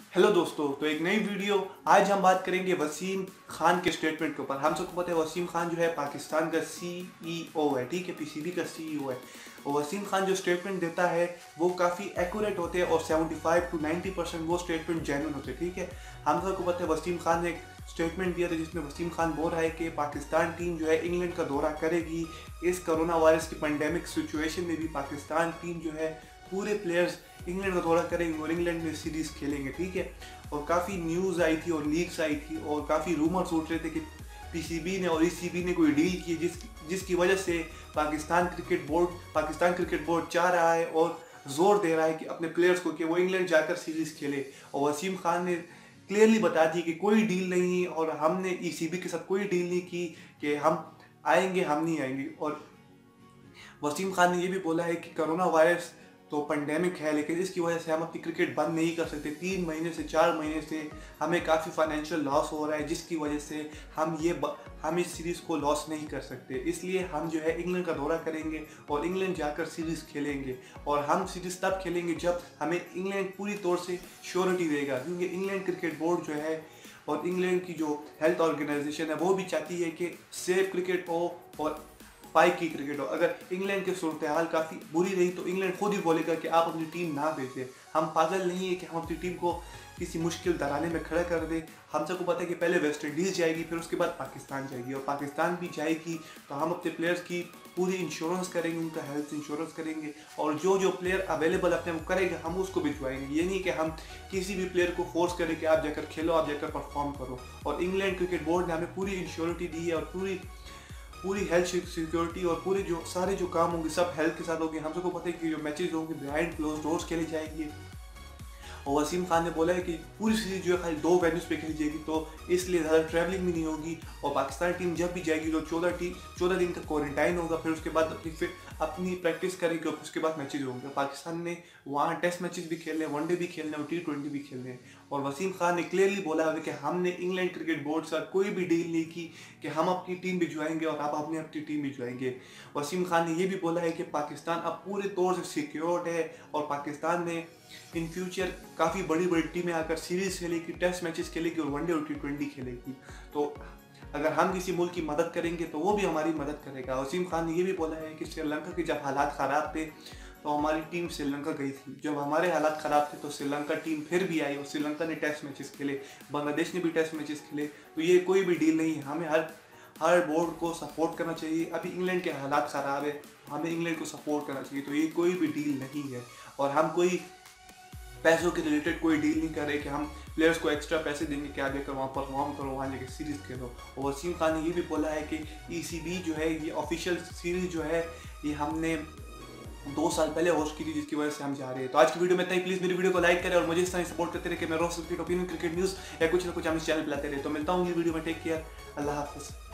Hello दोस्तों, तो एक नई वीडियो। आज हम बात करेंगे वसीम खान के स्टेटमेंट के ऊपर। हम सबको पता है वसीम खान जो है पाकिस्तान का सीईओ है, ठीक है, पीसीबी का सीईओ है। और वसीम खान जो स्टेटमेंट देता है वो काफ़ी एक्यूरेट होते हैं और 75 to 90% वो स्टेटमेंट जेन्युइन होते हैं, ठीक है। हम सबको पता है वसीम खान ने एक स्टेटमेंट दिया था जिसमें वसीम खान बोल रहा है कि पाकिस्तान टीम जो है इंग्लैंड का दौरा करेगी। इस कोरोना वायरस की पेंडेमिक सिचुएशन में भी पाकिस्तान टीम जो है पूरे प्लेयर्स इंग्लैंड का दौरा करेंगे और इंग्लैंड में सीरीज खेलेंगे, ठीक है। और काफ़ी न्यूज़ आई थी और लीक्स आई थी और काफ़ी रूमर्स उठ रहे थे कि पीसीबी ने और ईसीबी ने कोई डील की जिसकी वजह से पाकिस्तान क्रिकेट बोर्ड चाह रहा है और जोर दे रहा है कि अपने प्लेयर्स को कि वो इंग्लैंड जाकर सीरीज खेले। और वसीम खान ने क्लियरली बता दी कि कोई डील नहीं और हमने ईसीबी के साथ कोई डील नहीं की कि हम आएंगे, हम नहीं आएंगे। और वसीम खान ने ये भी बोला है कि कोरोना वायरस तो पेंडेमिक है, लेकिन इसकी वजह से हम अपनी क्रिकेट बंद नहीं कर सकते। 3 महीने से 4 महीने से हमें काफ़ी फाइनेंशियल लॉस हो रहा है, जिसकी वजह से हम इस सीरीज़ को लॉस नहीं कर सकते। इसलिए हम जो है इंग्लैंड का दौरा करेंगे और इंग्लैंड जाकर सीरीज़ खेलेंगे। और हम सीरीज़ तब खेलेंगे जब हमें इंग्लैंड पूरी तौर से श्योरिटी देगा, क्योंकि इंग्लैंड क्रिकेट बोर्ड जो है और इंग्लैंड की जो हेल्थ ऑर्गेनाइजेशन है वो भी चाहती है कि सेफ क्रिकेट हो और पाई की क्रिकेट हो। अगर इंग्लैंड की सूरत हाल काफ़ी बुरी रही तो इंग्लैंड खुद ही बोलेगा कि आप अपनी टीम ना भेजें। हम पागल नहीं है कि हम अपनी टीम को किसी मुश्किल दराने में खड़ा कर दें। हम सबको पता है कि पहले वेस्ट इंडीज़ जाएगी, फिर उसके बाद पाकिस्तान जाएगी, और पाकिस्तान भी जाएगी तो हम अपने प्लेयर्स की पूरी इंश्योरेंस करेंगे, उनका हेल्थ इंश्योरेंस करेंगे, और जो जो प्लेयर अवेलेबल अपने वो करेगा हम उसको भिजवाएंगे। ये नहीं कि हम किसी भी प्लेयर को फोर्स करें कि आप जाकर खेलो, आप जाकर परफॉर्म करो। और इंग्लैंड क्रिकेट बोर्ड ने हमें पूरी इंश्योरिटी दी है और पूरी हेल्थ सिक्योरिटी और पूरे जो सारे जो काम होंगे सब हेल्थ के साथ होंगे। हम सबको पता है कि जो मैचेस होंगे बिहाइंड क्लोज डोर्स खेले जाएंगे। और वसीम खान ने बोला है कि पूरी सीरीज जो है खाली 2 वेन्यूज पे खेली जाएगी, तो इसलिए ज़्यादा ट्रैवलिंग भी नहीं होगी। और पाकिस्तान टीम जब भी जाएगी तो 14 दिन का क्वारंटाइन होगा, फिर उसके बाद फिर अपनी प्रैक्टिस करेगी और उसके बाद मैचेज होंगे। पाकिस्तान ने वहाँ टेस्ट मैचेस भी खेलने, वनडे भी खेलने और T20 भी खेलने। और वसीम खान ने क्लियरली बोला है कि हमने इंग्लैंड क्रिकेट बोर्ड से कोई भी डील नहीं की कि हम अपनी टीम भिजवाएंगे और आप अपनी टीम भिजवाएंगे। वसीम खान ने यह भी बोला है कि पाकिस्तान अब पूरे तौर से सिक्योर्ड है और पाकिस्तान ने इन फ्यूचर काफ़ी बड़ी बड़ी टीमें आकर सीरीज खेलेगी, टेस्ट मैचेस खेलेगी और वनडे और T20 खेलेगी। तो अगर हम किसी मुल्क की मदद करेंगे तो वो भी हमारी मदद करेगा। वसीम खान ने यह भी बोला है कि श्रीलंका के जब हालात ख़राब थे तो हमारी टीम श्रीलंका गई थी। जब हमारे हालात ख़राब थे तो श्रीलंका टीम फिर भी आई और श्रीलंका ने टेस्ट मैचेस खेले, बांग्लादेश ने भी टेस्ट मैचेस खेले। तो ये कोई भी डील नहीं है, हमें हर बोर्ड को सपोर्ट करना चाहिए। अभी इंग्लैंड के हालात ख़राब है, हमें इंग्लैंड को सपोर्ट करना चाहिए। तो ये कोई भी डील नहीं है और हम कोई पैसों के रिलेटेड कोई डील नहीं कर रहे कि हम प्लेयर्स को एक्स्ट्रा पैसे देंगे कि आप जाकर वहाँ परफॉर्म करो, वहाँ जाकर सीरीज़ खेलो। और वसीम खान ने ये भी बोला है कि ईसीबी जो है ये ऑफिशियल सीरीज़ जो है ये हमने 2 साल पहले होस्ट की थी, जिसकी वजह से हम जा रहे हैं। तो आज की वीडियो में इतना ही। प्लीज़ मेरी वीडियो को लाइक करें और मुझे इस तरह सपोर्ट करते रहे कि मैं रोज क्रिकेट ओपिनियन क्रिकेट न्यूज़ या कुछ ना कुछ हम इस चैनल पर लाते रहे। तो मिलता हूँ ये वीडियो में, टेक केयर, अल्लाह हाफिज़।